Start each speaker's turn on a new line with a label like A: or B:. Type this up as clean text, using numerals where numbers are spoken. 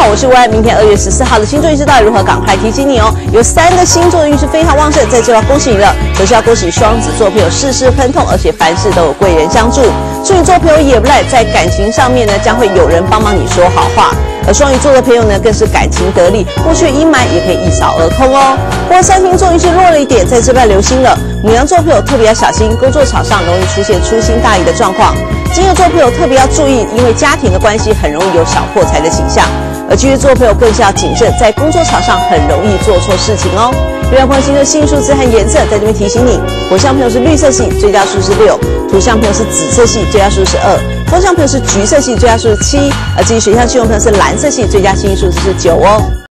A: 好，我是薇。明天2月14号的星座运势到底如何？赶快提醒你哦！有3个星座的运势非常旺盛，在这要恭喜你了。首先要恭喜双子座朋友，事事亨通，而且凡事都有贵人相助。处女座朋友也不赖，在感情上面呢，将会有人帮忙你说好话。而双鱼座的朋友呢，更是感情得力，过去的阴霾也可以一扫而空哦。不过3星座运势弱了一点，在这边留心了。牡羊座朋友特别要小心，工作场上容易出现粗心大意的状况。金牛座朋友特别要注意，因为家庭的关系很容易有小破财的倾向。而巨蟹座朋友更是要谨慎，在工作场上很容易做错事情哦。月亮朋友星的幸运数字和颜色在这边提醒你：火象朋友是绿色系，最佳数是6；土象朋友是紫色系，最佳数是2；风象朋友是橘色系，最佳数是7；而至于水象星座朋友是蓝色系，最佳幸运数字是9哦。